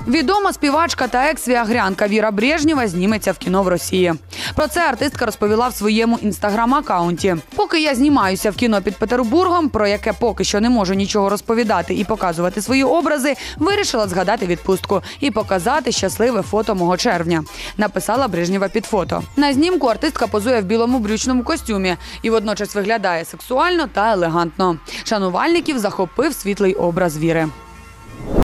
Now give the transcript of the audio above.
Відома співачка та екс-віагрянка Віра Брежнєва зніметься в кіно в Росії. Про це артистка розповіла в своєму інстаграм-акаунті. «Поки я знімаюся в кіно під Петербургом, про яке поки що не можу нічого розповідати і показувати свої образи, вирішила згадати відпустку і показати щасливе фото мого червня», – написала Брежнєва під фото. На знімку артистка позує в білому брючному костюмі і водночас виглядає сексуально та елегантно. Шанувальників захопив світлий образ Віри.